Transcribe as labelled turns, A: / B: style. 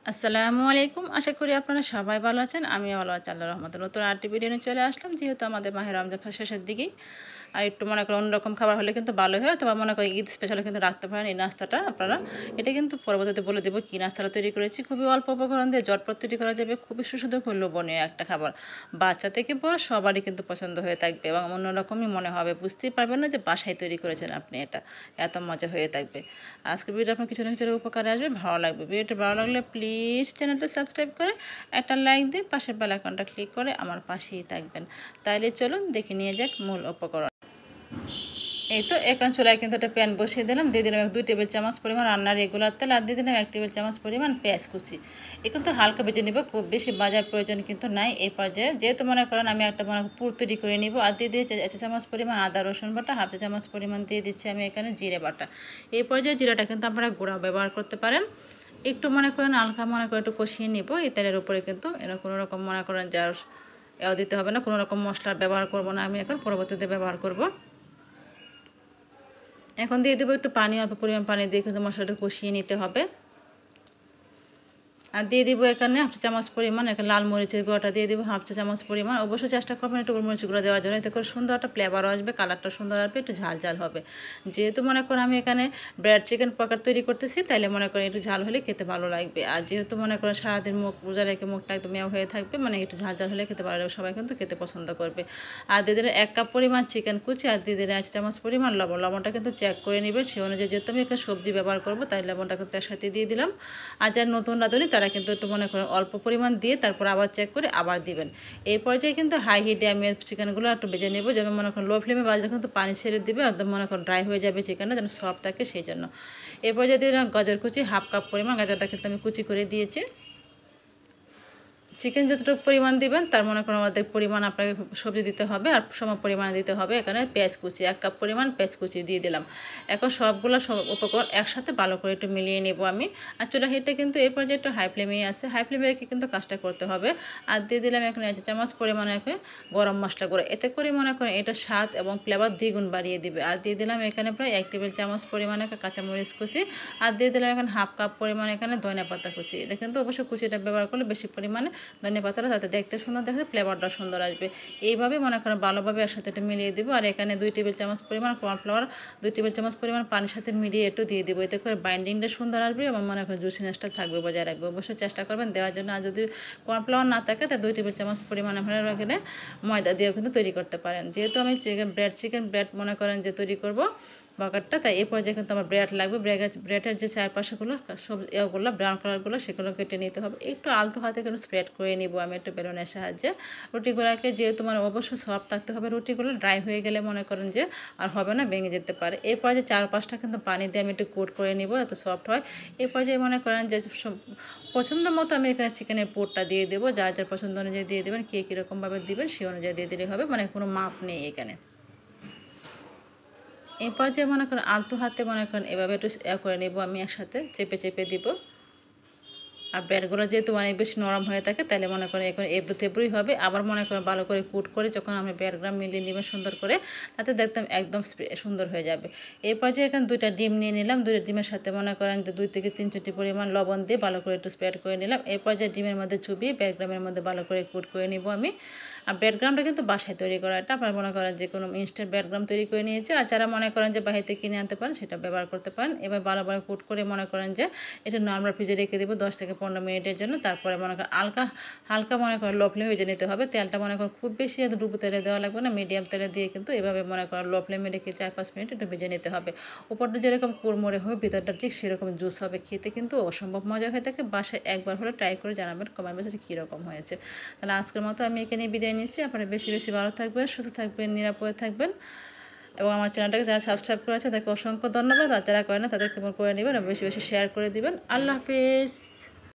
A: আসসালামু আলাইকুম। আশা করি আপনারা সবাই ভালো আছেন। আমিও ভালো আছি আল্লাহর রহমতে। নতুন আরেকটি ভিডিও নিয়ে চলে আসলাম। যেহেতু আমাদের মাহে রমজান শেষের দিকেই, আর একটু মনে করেন অন্যরকম খাবার হলে কিন্তু ভালো হয়, অথবা মনে করেন ঈদ স্পেশালে কিন্তু রাখতে পারেন এই নাস্তাটা আপনারা। এটা কিন্তু পরবর্তীতে বলে দেবো কী নাস্তাটা তৈরি করেছি। খুবই অল্প উপকরণ দিয়ে ঝটপট তৈরি করা যাবে, খুবই সুস্বাদু লোভনীয় একটা খাবার। বাচ্চা থেকে বড় সবারই কিন্তু পছন্দ হয়ে থাকবে এবং অন্যরকমই মনে হবে, বুঝতেই পারবেন না যে বাসায় তৈরি করেছেন আপনি। এটা এত মজা হয়ে থাকবে। আজকে ভিডিও আপনার কিছু না কিছু উপকারে আসবে, ভালো লাগবে। ভিডিওটা ভালো লাগলে প্লিজ চ্যানেলটা সাবস্ক্রাইব করে একটা লাইক দিয়ে পাশের বেল আইকনটা ক্লিক করে আমার পাশেই থাকবেন। তাইলে চলুন দেখে নিয়ে যাক মূল উপকরণ। এই তো এখন চুলায় কিন্তু একটা প্যান বসিয়ে দিলাম, দিয়ে দিলাম 2 টেবিল চামচ পরিমাণ রান্নার রেগুলার তেল, আর দিয়ে দিলাম 1 টেবিল চামচ পরিমাণ পেঁয়াজ কুচি। এ কিন্তু হালকা ভেজে নিব, খুব বেশি ভাজার প্রয়োজন কিন্তু নাই এই পর্যায়ে। যেহেতু মনে করেন আমি একটা পুর তৈরি করে নিব, আর দিয়ে দিয়েছি 1 চা চামচ পরিমাণ আদা রসুন বাটা, 1/2 চা চামচ পরিমাণ দিয়ে দিচ্ছি আমি এখানে জিরে বাটা। এই পর্যায়ে জিরাটা কিন্তু আপনারা গুঁড়া ব্যবহার করতে পারেন। একটু মনে করেন হালকা মনে করে একটু কষিয়ে নিব এই তেলের উপরে, কিন্তু এরকম কোনো রকম মনে করেন যে আর দিতে হবে না, কোনো রকম মশলার ব্যবহার করব না আমি, এখন পরবর্তীতে ব্যবহার করব। এখন দিয়ে দেবো একটু পানি, অল্প পরিমাণ পানি দিয়ে কিন্তু মশলাটা কষিয়ে নিতে হবে। আর দিয়ে দিব এখানে 1/2 চামচ পরিমাণ এখানে লাল মরিচের গুঁড়োটা দিয়ে দিব 1/2 চা চামচ পরিমাণ। অবশ্যই চেষ্টা করবেন একটু মরিচ গুঁড়ো দেওয়ার জন্য, এতে করে সুন্দর একটা ফ্লেভারও আসবে, কালারটা সুন্দর আসবে, একটু ঝাল ঝাল হবে। যেহেতু মনে করেন আমি এখানে ব্রেড চিকেন পকার তৈরি করতেছি, তাইলে মনে করেন একটু ঝাল হলে খেতে ভালো লাগবে। আর যেহেতু মনে করেন সারাদিন মুখ রোজা রেখে মুখটা একদম মেয়া হয়ে থাকবে, মানে একটু ঝাল ঝাল হলে খেতে ভালো লাগবে, সবাই কিন্তু খেতে পছন্দ করবে। আর দিয়ে দিলে 1 কাপ পরিমাণ চিকেন কুচি, আর দিয়ে দিলে 1 চামচ পরিমাণ লবণ। লবণটা কিন্তু চেক করে নেবেন সে অনুযায়ী, যেহেতু আমি এখানে সবজি ব্যবহার করবো তাই লবণটা কিন্তু এর সাথে দিয়ে দিলাম। আর যারা নতুন রাঁধুনি তারা কিন্তু একটু মনে করেন অল্প পরিমাণ দিয়ে তারপর আবার চেক করে আবার দিবেন। এই পর্যায়ে কিন্তু হাই হিটে আমি চিকেনগুলো একটু ভেজে নেব, যেমন মনে করেন লো ফ্লেমে বাজলে কিন্তু পানি ছেড়ে দিবে, একদম মনে করেন ড্রাই হয়ে যাবে চিকেনটা, যেন সফট থাকে সেই জন্য। এই পর্যায়ে দিয়ে গাজর কুচি 1/2 কাপ পরিমাণ, গাজরটা কিন্তু আমি কুচি করে দিয়েছি। চিকেন যতটুকু পরিমাণ দিবেন তার মনে করেন অর্ধেক পরিমাণ আপনাকে সবজি দিতে হবে, আর সম পরিমাণে দিতে হবে। এখানে পেঁয়াজ কুচি 1 কাপ পরিমাণ পেঁয়াজ কুচি দিয়ে দিলাম। এখন সবগুলো উপকরণ একসাথে ভালো করে একটু মিলিয়ে নেব আমি। আর চুলা হিটটা কিন্তু এই পর্যায়ে একটু হাই ফ্লেমেই আছে, হাই ফ্লেমে রেখে কিন্তু কাজটা করতে হবে। আর দিয়ে দিলাম এখানে 1 চামচ পরিমাণে গরম মশলা গুঁড়ো, এতে করে মনে করেন এটা স্বাদ এবং ফ্লেভার দ্বিগুণ বাড়িয়ে দিবে। আর দিয়ে দিলাম এখানে প্রায় 1 টেবিল চামচ পরিমাণে কাঁচামরিচ কুচি, আর দিয়ে দিলাম এখানে 1/2 কাপ পরিমাণে এখানে ধনিয়া পাতা কুচি। এটা কিন্তু অবশ্যই কুচিটা ব্যবহার করলে বেশি পরিমাণে ধনিয়া পাতাটা তাতে দেখতে সুন্দর দেখে, ফ্লেভারটা সুন্দর আসবে। এইভাবে মনে করেন ভালোভাবে একসাথে এটা মিলিয়ে দিব। আর এখানে 2 টেবিল চামচ পরিমাণ কর্নফ্লাওয়ার, 2 টেবিল চামচ পরিমাণ পানির সাথে মিলিয়ে একটু দিয়ে দিব, এতে করে বাইন্ডিংটা সুন্দর আসবে এবং মনে করেন জুসিনেসটা থাকবে, বজায় রাখবে। অবশ্যই চেষ্টা করবেন দেওয়ার জন্য। আর যদি কর্নফ্লাওয়ার না থাকে তাহলে 2 টেবিল চামচ পরিমাণ আপনারা এখানে ময়দা দিয়েও কিন্তু তৈরি করতে পারেন। যেহেতু আমি চিকেন ব্রেড মনে করেন যে তৈরি করব বাগারটা, তাই এই পর্যায়ে কিন্তু আমার ব্রেড লাগবে। ব্রেডের যে চারপাশেগুলো সব এগুলো ব্রাউন কালারগুলো সেগুলো কেটে নিতে হবে। একটু আলতো হাতে কিন্তু স্প্রেড করে নিব আমি একটু বেলুনের সাহায্যে। রুটিগুলোকে যেহেতু মানে অবশ্যই সফট থাকতে হবে, রুটিগুলো ড্রাই হয়ে গেলে মনে করেন যে আর হবে না, ভেঙে যেতে পারে। এই পর্যায়ে 4-5টা কিন্তু পানি দিয়ে আমি একটু কোট করে নিব এত সফট হয়। এই পর্যায়ে মনে করেন যে পছন্দ মতো আমি এখানে চিকেনের পুরটা দিয়ে দেবো, যার যার পছন্দ অনুযায়ী দিয়ে দেবেন, কে কীরকমভাবে দিবেন সেই অনুযায়ী দিয়ে দিলেই হবে, মানে কোনো মাপ নেই এখানে। এই পর্যায়ে মনে করেন আলতো হাতে মনে করেন এভাবে একটু করে নেব আমি, একসাথে চেপে চেপে দিব। আর ব্রেডগুলো যেহেতু অনেক বেশি নরম হয়ে থাকে, তাহলে মনে করেন এখন এবড়ো তেবড়োই হবে। আবার মনে করেন ভালো করে কুট করে যখন আমি ব্রেডগুলো মিলিয়ে নেবেন সুন্দর করে, তাতে দেখতাম একদম সুন্দর হয়ে যাবে। এই পর্যায়ে এখানে 2টা ডিম নিয়ে নিলাম, 2টা ডিমের সাথে মনে করেন যে 2 থেকে 3 চিমটি পরিমাণ লবণ দিয়ে ভালো করে একটু স্প্রেড করে নিলাম। এই পর্যায়ে ডিমের মধ্যে চুবিয়ে ব্রেডগ্রামের মধ্যে ভালো করে কুট করে নিব আমি। আর ব্রেডগ্রামটা কিন্তু বাসায় তৈরি করা, এটা আপনারা মনে করেন যে কোনো ইনস্ট্যান্ট ব্রেডগ্রাম তৈরি করে নিয়েছে। আর যারা মনে করেন যে বাহিরে কিনে আনতে পারেন সেটা ব্যবহার করতে পারেন। এবার ভালোভাবে কুট করে মনে করেন যে এটা নর্মাল ফ্রিজে রেখে দেবো 10 থেকে 15 মিনিটের জন্য। তারপরে মনে করেন হালকা মনে করেন লো ফ্লেমে ভেজে নিতে হবে। তেলটা মনে করেন খুব বেশি ডুবো তেলে দেওয়া লাগবে না, মিডিয়াম তেলে দিয়ে কিন্তু এভাবে মনে করেন লো ফ্লেমে রেখে 4-5 মিনিট একটু ভেজে নিতে হবে। উপরটা যেরকম কুড়মুড়ে হবে ভিতরটা ঠিক সেরকম জুস হবে, খেতে কিন্তু অসম্ভব মজা হয়ে থাকে। বাসায় একবার হলে ট্রাই করে জানাবেন কমেন্ট বক্সে কীরকম হয়েছে। তাহলে আজকের মতো আমি এখানে বিদায় নিচ্ছি। আপনারা বেশি বেশি ভালো থাকবেন, সুস্থ থাকবেন, নিরাপদে থাকবেন। এবং আমার চ্যানেলটাকে যারা সাবস্ক্রাইব করেছে তাদেরকে অসংখ্য ধন্যবাদ। আর যারা করে না তাদেরকে করে নেবেন, বেশি বেশি শেয়ার করে দিবেন। আল্লাহ হাফিজ।